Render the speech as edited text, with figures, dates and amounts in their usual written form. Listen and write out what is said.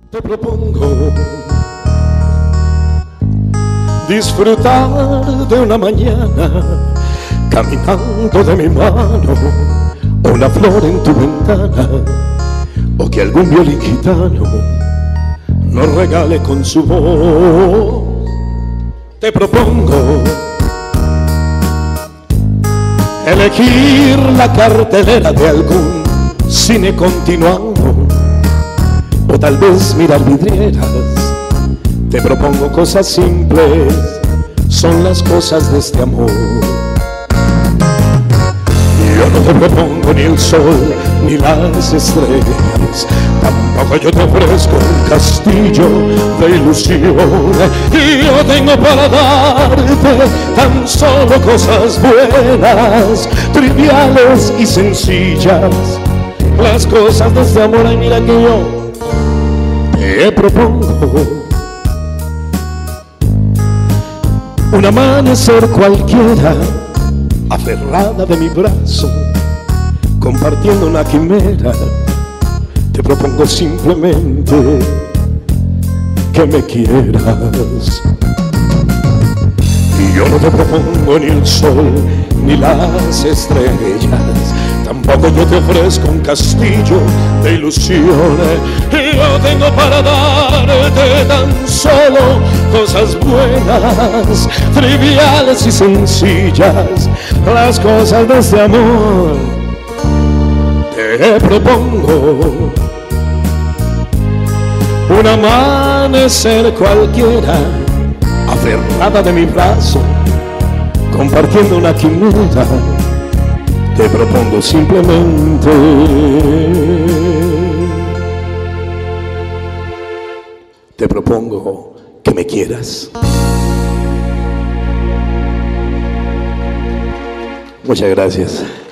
Te propongo disfrutar de una mañana caminando de mi mano, o una flor en tu ventana, o que algún violín gitano nos regale con su voz. Te propongo elegir la cartelera de algún cine continuado, o tal vez mirar vidrieras. Te propongo cosas simples, son las cosas de este amor. Yo no te propongo ni el sol ni las estrellas, tampoco yo te ofrezco un castillo de ilusión. Y yo tengo para darte tan solo cosas buenas, triviales y sencillas, las cosas de este amor. Ay, mira que yo te propongo un amanecer cualquiera, aferrada de mi brazo, compartiendo una quimera. Te propongo simplemente que me quieras. Y yo no te propongo ni el sol ni las estrellas, tampoco yo te ofrezco un castillo de ilusiones. Y yo tengo para darte tan solo cosas buenas, triviales y sencillas, las cosas de este amor. Te propongo un amanecer cualquiera, aferrada de mi brazo, compartiendo una quimera. Te propongo simplemente te propongo que me quieras. Muchas gracias.